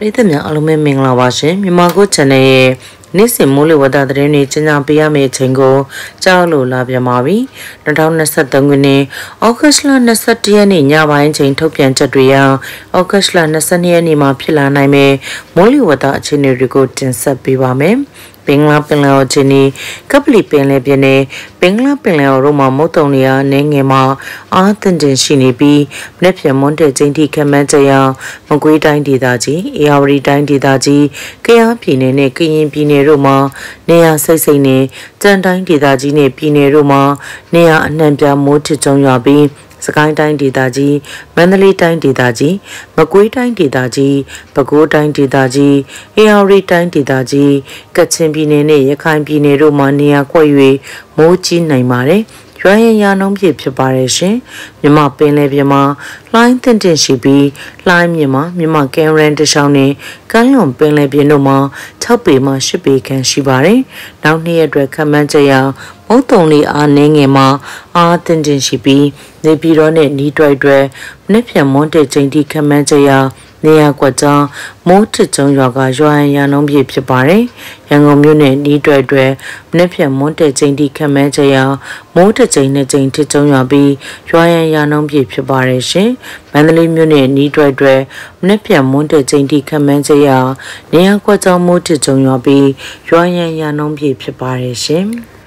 ပြည်သူများအားလုံးပဲမင်္ဂလာပါရှင်မြန်မာကို channel ရဲ့နေ့စဉ်မိုးလေဝသသတင်းတွေကျဉ်းပြပေးရမယ့်အချိန်ကိုကြောက်လို့လာပြန်ပါပြီ2023ခုနှစ်ဩဂတ်လ21ရက်နေ့ညပိုင်းချိန်ထုတ်ပြန်ချက်တွေအရဩဂတ်လ22ရက်နေ့မှာဖြစ်လာနိုင်မယ့်မိုးလေဝသအခြေအနေတွေကိုတင်ဆက်ပေးပါမယ်ပင်္ဂလာပင်လယ်အခြေအနေကပလီပင်လယ်ပြင်နဲ့ပင်္ဂလာပင်လယ်တို့မှာမုတ်တုံတွေအနေငယ်မှာအားသင့်တင်ရှိနေပြီးမနေ့ပြန်မွန်တဲ့ချိန်ထိခန့်မှန်းချက်ရမကွေးတိုင်းဒေသကြီးအေရဝတီတိုင်းဒေသကြီးကယားပြည်နယ်နဲ့ကရင်ပြည်နယ်တို့မှာနေရာစိတ်စိတ်နဲ့ကြံတိုင်းဒေသကြီးနဲ့ပြည်နယ်တို့မှာနေရာအနှံ့ပြမိုးထစ်ကြုံရွာပြီးစကိုင်းတိုင်းဒေသကြီးမန္တလေးတိုင်းဒေသကြီးမကွေးတိုင်းဒေသကြီးပဲခူးတိုင်းဒေသကြီးအေရဝတီတိုင်းဒေသကြီးကချင်ပြည်နယ်နဲ့ရခိုင်ပြည်နယ်တို့မှာနေရာကွက်၍မိုးကြီးနိုင်ပါတယ်ရွာရင်ရာနှုန်းပြည့်ဖြစ်ပါတယ်ရှင်မြမပင်လယ်ပြင်မှာလှိုင်းတင့်တင့်ရှိပြီးလှိုင်းမြင်မှာမြမကင်ရန်တချောင်းနဲ့ကမ်းလွန်ပင်လယ်ပြင်တို့မှာ6ပေမှ10ပေခန့်ရှိပါတယ်နောက်နှစ်ရက်အတွက်ခန့်မှန်းချက်ရမုတ်တုံလေးအားနည်းငယ်မှာအားတင့်တင့်ရှိပြီးနေပြည်တော်နဲ့နီးတွိုက်တွဲမနေ့ပြန်မွန်တဲ့ချိန်ထိခန့်မှန်းချက်ရနေရာကွက်ကြောင်းမိုးထစ်ကျုံရွာကရွာရန်နှုန်းပြည့်ဖြစ်ပါတယ်ရန်ကုန်မြို့နယ်နီးတွဲတွဲမနေ့ပြန်မွန်တဲ့ချိန်ထိခန့်မှန်းချက်ရမိုးတစ်ချိန်နဲ့ချိန်ထစ်ကျုံရွာပြီးရွာရန်နှုန်းပြည့်ဖြစ်ပါတယ်ရှင်မန္တလေးမြို့နယ်နီးတွဲတွဲမနေ့ပြန်မွန်တဲ့ချိန်ထိခန့်မှန်းချက်ရနေရာကွက်ကြောင်းမိုးထစ်ကျုံရွာပြီးရွာရန်နှုန်းပြည့်ဖြစ်ပါတယ်ရှင်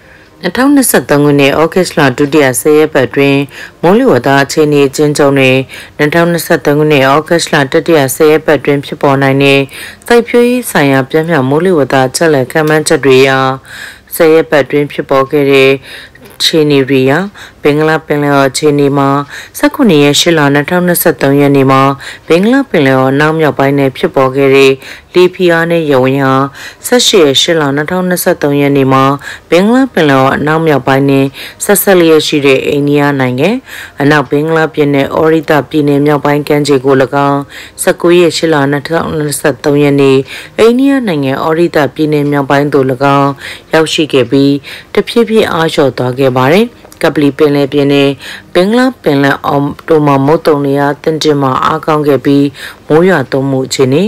2023ခုနှစ်ဩဂတ်လဒုတိယ10ရက်ပတ်တွင်မိုးလေဝသအခြေအနေကျဉ်းချုပ်တွင်2023ခုနှစ်ဩဂတ်လတတိယ10ရက်ပတ်တွင်ဖြစ်ပေါ်နိုင်တဲ့စိုက်ပျိုးရေးဆိုင်ရာပြင်းပြမိုးလေဝသချက်လက်ခန့်မှန်းချက်တွေအရ10ရက်ပတ်တွင်ဖြစ်ပေါ်ခဲ့တဲ့ခြေနေရီယာဘင်္ဂလားပင်လယ်အော်ခြေနေမှာ19ရက်8လ2023ရက်နေ့မှာဘင်္ဂလားပင်လယ်အော်နောက်မြောက်ပိုင်းနယ်ဖြစ်ပေါ်ခဲ့တဲ့လီဖီယာနဲ့ယဝင်ဟာ18ရက်8လ2023ရက်နေ့မှာဘင်္ဂလားပင်လယ်အော်အနောက်မြောက်ပိုင်းနယ်ဆက်ဆက်လျက်ရှိတဲ့အိန္ဒိယနိုင်ငံအနောက်ဘင်္ဂလားပြည်နယ်အော်ရီတာပြည်နယ်မြောက်ပိုင်းကမ်းခြေကို၎င်း19ရက်8လ2023ရက်နေ့အိန္ဒိယနိုင်ငံအော်ရီတာပြည်နယ်မြောက်ပိုင်းသို့၎င်းရောက်ရှိခဲ့ပြီးတဖြည်းဖြည်းအားလျော့သွားခဲ့ပါတယ်ကပလီပင်လယ်ပြင်နဲ့ဘင်္ဂလားပင်လယ်အော်တို့မှာမုတ်တုံတွေအားတင်တင်မှာအားကောင်းခဲ့ပြီးမိုးရွာသွန်းမှုအခြေအနေ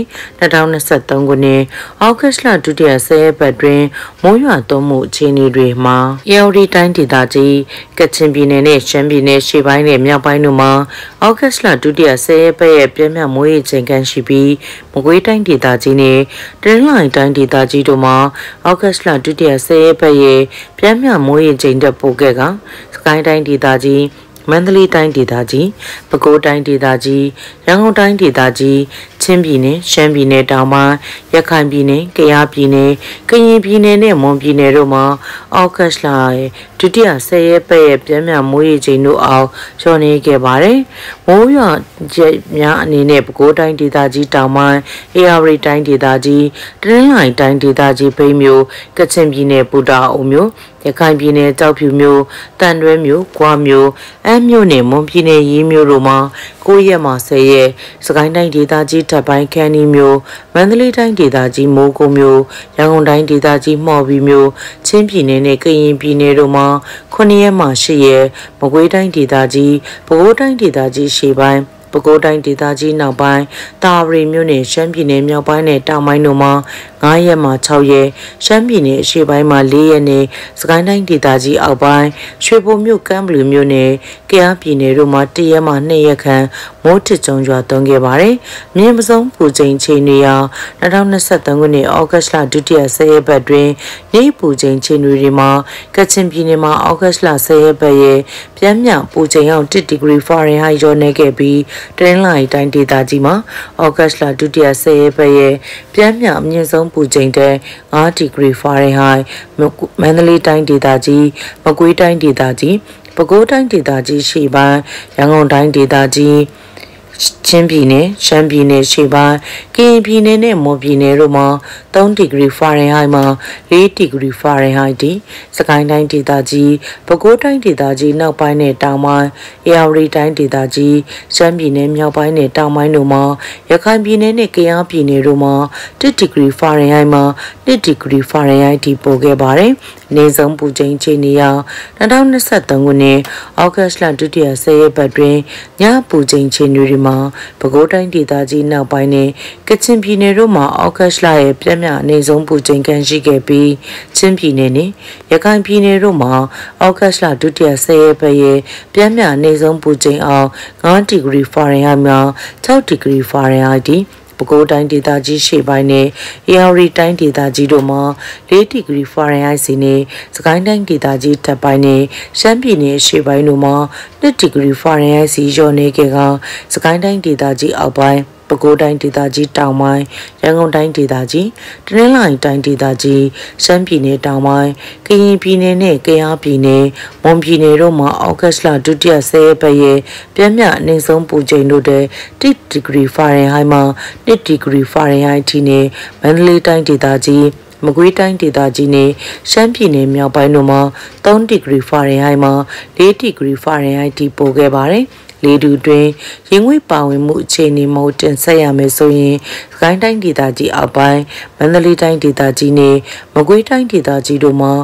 2023ခုနှစ်ဩဂတ်လဒုတိယ10ရက်ပတ်တွင်မိုးရွာသွန်းမှုအခြေအနေတွေမှာအေရဝတီတိုင်းဒေသကြီးကချင်ပြည်နယ်နဲ့ရှမ်းပြည်နယ်ရှေ့ပိုင်းနဲ့မြောက်ပိုင်းတို့မှာဩဂတ်လဒုတိယ10ရက်ပတ်ရဲ့ပြင်းပြမိုးရေချိန်ခန့်ရှိပြီးမကွေးတိုင်းဒေသကြီးနဲ့တနင်္လာရီတိုင်းဒေသကြီးတို့မှာဩဂတ်လဒုတိယ10ရက်ပတ်ရဲ့ပြင်းပြမိုးရေချိန်တက်ပိုခဲ့ကစကိုင်းတိုင်းဒေသကြီးမန္တလေးတိုင်းဒေသကြီးပဲခူးတိုင်းဒေသကြီးရန်ကုန်တိုင်းဒေသကြီးချင်းပြည်နယ်ရှမ်းပြည်နယ်တောင်ပိုင်းရခိုင်ပြည်နယ်ကယားပြည်နယ်ကရင်ပြည်နယ်နဲ့မွန်ပြည်နယ်တို့မှာဩဂတ်လဒုတိယ10ရက်ပတ်ရဲ့ပြင်းပြမိုးရေချိန်တို့အောင်လျှော့နေခဲ့ပါတယ်မိုးရွာချက်များအနေနဲ့ပဲခူးတိုင်းဒေသကြီးတောင်ပိုင်းအေရဝတီတိုင်းဒေသကြီးတနင်္လာရီတိုင်းဒေသကြီးဖိမြို့ကချင်ပြည်နယ်ပူတာအိုမြို့ရခိုင်ပြည်နယ်ကြောက်ဖြူမြို့တန်တွဲမြို့၊ကွာမြို့၊အမ်းမြို့နဲ့မွန်ပြည်နယ်ရေးမြို့တို့မှာ9ရက်မှ10ရက်စကိုင်းတိုင်းဒေသကြီးထပ်ပိုင်းခန်းနီမြို့မန္တလေးတိုင်းဒေသကြီးမိုးကုတ်မြို့ရန်ကုန်တိုင်းဒေသကြီးမှော်ဘီမြို့ချင်းပြည်နယ်နဲ့ကရင်ပြည်နယ်တို့မှာ9ရက်မှ10ရက်မကွေးတိုင်းဒေသကြီးပဲခူးတိုင်းဒေသကြီးရှေ့ပိုင်းပဲခူးတိုင်းဒေသကြီးနောက်ပိုင်းတာရီမြို့နယ်ရှမ်းပြည်နယ်မြောက်ပိုင်းနဲ့တောင်ပိုင်းတို့မှာ9ရက်မှ6ရက်ရှမ်းပြည်နယ်အရှေ့ပိုင်းမှာ4ရက်နဲ့စကိုင်းတိုင်းဒေသကြီးအောက်ပိုင်းရွှေဘိုမြို့ကမ်းဘလူမြို့နယ်ကယားပြည်နယ်တို့မှာ1ရက်မှ2ရက်ခန့်မိုးထစ်ကြုံရွာသွန်းခဲ့ပါတယ်။မြင်းပစုံပူချိန်ချိန်တွေရာ2023ခုနှစ်ဩဂတ်လဒုတိယ10ရက်ပတ်တွင်နေပူချိန်ချိန်တွေမှာကချင်ပြည်နယ်မှာဩဂတ်လ10ရက်ပတ်ရဲ့ပြင်းပြပူချိန်အောင်1ဒီဂရီဖာရင်ဟိုက်ကျော်နေခဲ့ပြီးတနင်္လာရီတိုင်းဒေသကြီးမှာဩဂတ်လဒုတိယ10ရက်ပတ်ရဲ့ပြင်းပြအမြင့်ဆုံးပူချိန်တဲ့5ဒီဂရီဖာရင်ဟိုက်မန္တလေးတိုင်းဒေသကြီးမကွေးတိုင်းဒေသကြီးပဲခူးတိုင်းဒေသကြီးရှေ့ပိုင်းရန်ကုန်တိုင်းဒေသကြီးချင်းပြည်နယ်ရှမ်းပြည်နယ်ရှေ့ပိုင်းကရင်ပြည်နယ်နဲ့မွန်ပြည်နယ်တို့မှာ3ဒီဂရီဖာရင်ဟိုက်မှာ4ဒီဂရီဖာရင်ဟိုက်တီစကိုင်းတိုင်းဒေသကြီးပဲခူးတိုင်းဒေသကြီးနောက်ပိုင်းနဲ့တောင်ပိုင်းအေရဝတီတိုင်းဒေသကြီးရှမ်းပြည်နယ်မြောက်ပိုင်းနဲ့တောင်ပိုင်းတို့မှာရခိုင်ပြည်နယ်နဲ့ကယားပြည်နယ်တို့မှာ1ဒီဂရီဖာရင်ဟိုက်မှာ2ဒီဂရီဖာရင်ဟိုက်တီပို့ခဲ့ပါတယ်နေဆုံးပူချိန်ချနေရ2023ခုနှစ်ဩဂတ်လဒုတိယ10ရက်ပတ်တွင်ညပူချိန်ချတွေမှာပဲခူးတိုင်းဒေသကြီးနောက်ပိုင်းနဲ့ကချင်ပြည်နယ်တို့မှာဩဂတ်လရဲ့ပြည့်မြအနေဆုံးပူချိန်ကန်ရှိခဲ့ပြီးချင်းပြည်နယ်နဲ့ရခိုင်ပြည်နယ်တို့မှာဩဂတ်လဒုတိယ10ရက်ပတ်ရဲ့ပြည့်မြအနေဆုံးပူချိန်အောင်9ဒီဂရီဖာရင်ဟိုက်မှာ6ဒီဂရီဖာရင်ဟိုက်ဒီပဲခူးတိုင်းဒေသကြီးရှေ့ပိုင်းနဲ့အေရရီတိုင်းဒေသကြီးတို့မှာ4ဒီဂရီဖာရင်ဟိုက်စီနဲ့စကိုင်းတိုင်းဒေသကြီးထပ်ပိုင်းနဲ့ရှမ်းပြည်နယ်ရှေ့ပိုင်းတို့မှာ2ဒီဂရီဖာရင်ဟိုက်စီရောနေခဲ့ကစကိုင်းတိုင်းဒေသကြီးအောက်ပိုင်းပဲခူးတိုင်းဒေသကြီးတောင်ပိုင်းရန်ကုန်တိုင်းဒေသကြီးတနင်္လာရီတိုင်းဒေသကြီးရှမ်းပြည်နယ်တောင်ပိုင်းကရင်ပြည်နယ်နဲ့ကယားပြည်နယ်မွန်ပြည်နယ်တို့မှာဩဂတ်လဒုတိယ10ရက်ပတ်ရဲ့ပြည့်မြအနေဆုံးပူချိန်တို့တဲ့1ဒီဂရီဖာရင်ဟိုက်မှာ2ဒီဂရီဖာရင်ဟိုက်ထိနဲ့မန္တလေးတိုင်းဒေသကြီးမကွေးတိုင်းဒေသကြီးနဲ့ရှမ်းပြည်နယ်မြောက်ပိုင်းတို့မှာ3ဒီဂရီဖာရင်ဟိုက်မှာ4ဒီဂရီဖာရင်ဟိုက်ထိပိုခဲ့ပါတယ်လေတူတွင်ရင်ငွေပါဝင်မှုအခြေအနေမဟုတ်တင်ဆက်ရမယ်ဆိုရင်စကိုင်းတိုင်းဒေသကြီးအောက်ပိုင်းမန္တလေးတိုင်းဒေသကြီးနဲ့မကွေးတိုင်းဒေသကြီးတို့မှာ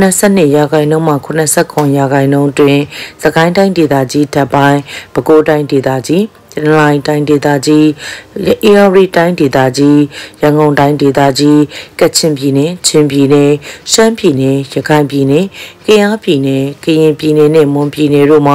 82ရာခိုင်နှုန်းမှ89ရာခိုင်နှုန်းတွင်စကိုင်းတိုင်းဒေသကြီးထပ်ပိုင်းပဲခူးတိုင်းဒေသကြီးတနင်္လာရီတိုင်းဒေသကြီးအေရရီတိုင်းဒေသကြီးရန်ကုန်တိုင်းဒေသကြီးကချင်ပြည်နယ်ချင်းပြည်နယ်ရှမ်းပြည်နယ်ရခိုင်ပြည်နယ်ကယားပြည်နယ်ကရင်ပြည်နယ်နဲ့မွန်ပြည်နယ်တို့မှာ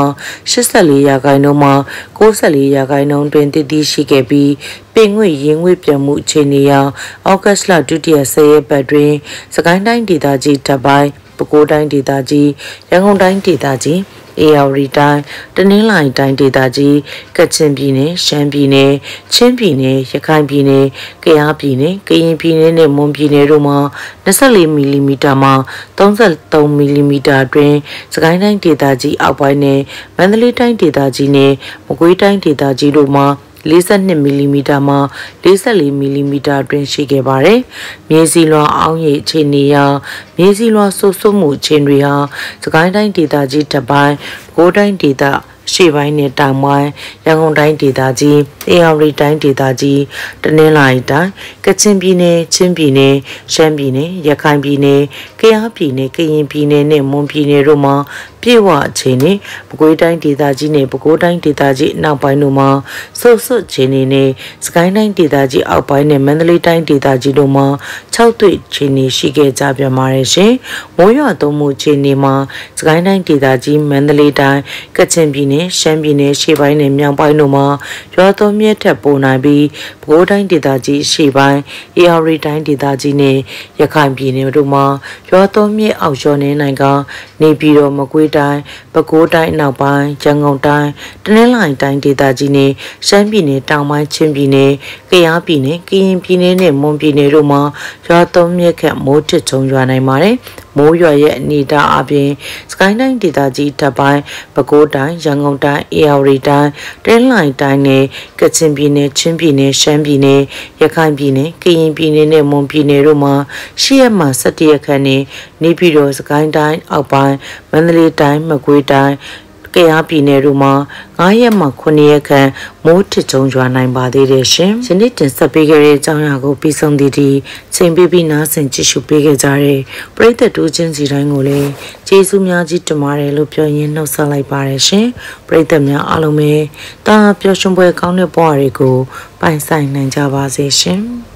84ရာခိုင်နှုန်းမှ94ရာခိုင်နှုန်းတွင်တည်တည်ရှိခဲ့ပြီးပင်ငွေရင်ငွေပြမှုအခြေအနေအရဩဂတ်လဒုတိယ10ရက်ပတ်တွင်စကိုင်းတိုင်းဒေသကြီးထပ်ပိုင်းပဲခူးတိုင်းဒေသကြီးရန်ကုန်တိုင်းဒေသကြီးအေရရီတိုင်းတနင်္လာရီတိုင်းဒေသကြီးကချင်ပြည်နယ်ရှမ်းပြည်နယ်ချင်းပြည်နယ်ရခိုင်ပြည်နယ်ကယားပြည်နယ်ကရင်ပြည်နယ်နဲ့မွန်ပြည်နယ်တို့မှာ24မီလီမီတာမှ33မီလီမီတာတွင်စကိုင်းတိုင်းဒေသကြီးအောက်ပိုင်းနဲ့မန္တလေးတိုင်းဒေသကြီးနဲ့မကွေးတိုင်းဒေသကြီးတို့မှာ42မီလီမီတာမှ44မီလီမီတာတွင်ရှိခဲ့ပါတယ်။မြေစီလွှာအောင်းရိပ်အခြေအနေအရမြေစီလွှာဆူဆွမှုအခြေအနေဟာစကိုင်းတိုင်းဒေသကြီးတစ်ပိုင်းပဲခူးတိုင်းဒေသရှေ့ပိုင်းနဲ့တောင်ပိုင်းရန်ကုန်တိုင်းဒေသကြီးအေရရီတိုင်းဒေသကြီးတနင်္လာရီတိုင်းကချင်ပြည်နယ်ချင်းပြည်နယ်ရှမ်းပြည်နယ်ရခိုင်ပြည်နယ်ကယားပြည်နယ်ကရင်ပြည်နယ်နဲ့မွန်ပြည်နယ်တို့မှာပြေဝအခြေအနေပဲခူးတိုင်းဒေသကြီးနဲ့ပဲခူးတိုင်းဒေသကြီးနောက်ပိုင်းတို့မှာဆုတ်ဆွတ်အခြေအနေနဲ့စကိုင်းတိုင်းဒေသကြီးအောက်ပိုင်းနဲ့မန္တလေးတိုင်းဒေသကြီးတို့မှာ6တွေ့အခြေအနေရှိခဲ့ကြပြန်ပါတယ်ရှင်။မိုးရွာသွန်းမှုအခြေအနေမှာစကိုင်းတိုင်းဒေသကြီးမန္တလေးတိုင်းကချင်ပြည်နယ်ရှမ်းပြည်နယ်ရှေ့ပိုင်းနဲ့မြောက်ပိုင်းတို့မှာရွာသွန်းမြင့်ထက်ပိုနိုင်ပြီးပဲခူးတိုင်းဒေသကြီးရှေ့ပိုင်းအေရရီတိုင်းဒေသကြီးနဲ့ရခိုင်ပြည်နယ်တို့မှာရွာသွန်းမြင့်အောက်ကျော်နေနိုင်ကနေပြည်တော်မကွေးတိုင်းပဲခူးတိုင်းနောက်ပိုင်းရန်ကုန်တိုင်းတနင်္လာရီတိုင်းဒေသကြီးနဲ့ရှမ်းပြည်နယ်တောင်ပိုင်းချင်းပြည်နယ်ကယားပြည်နယ်ကရင်ပြည်နယ်နဲ့မွန်ပြည်နယ်တို့မှာရွာသွန်းမြင့်ခန့်မိုးထစ်ချုံရွာနိုင်ပါတယ်မိုးရွာရဲ့အနေအထားအပြင်စကိုင်းတိုင်းဒေသကြီးထပ်ပိုင်းပဲခူးတိုင်းရန်ကုန်တိုင်းအေရရီတိုင်းတနင်္လာရီတိုင်းနဲ့ကချင်ပြည်နယ်ချင်းပြည်နယ်ရှမ်းပြည်နယ်ရခိုင်ပြည်နယ်ကရင်ပြည်နယ်နဲ့မွန်ပြည်နယ်တို့မှာ10ရက်မှ17ရက်ခန့်နဲ့နေပြည်တော်စကိုင်းတိုင်းအောက်ပိုင်းမန္တလေးတိုင်းမကွေးတိုင်းကယားပြည်နယ်တို့မှာ9ရက်မှ9ရက်ခန့်မိုးထစ်ချုံရွာနိုင်ပါသေးတယ်ရှင်။ယနေ့တင်ဆက်ပေးခဲ့တဲ့အကြောင်းအရာကိုပြီးဆုံးသည့်ဒီချိန်ပေးပြီးနားဆင်ကြည့်ရှုပေးခဲ့ကြတဲ့ပရိသတ်တို့ချင်းစီတိုင်းကိုလည်းကျေးဇူးများကြီးတင်ပါတယ်လို့ပြောရင်းနှုတ်ဆက်လိုက်ပါတယ်ရှင်။ပရိသတ်များအားလုံးပဲတာပျော်ရွှင်ပွဲကောင်းတဲ့ဘဝတွေကိုပိုင်ဆိုင်နိုင်ကြပါစေရှင်။